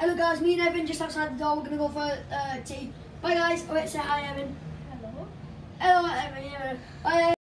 Hello guys, me and Evan just outside the door. We're gonna go for tea. Bye guys. Oh wait, say hi Evan. Hello. Hello Evan. Bye.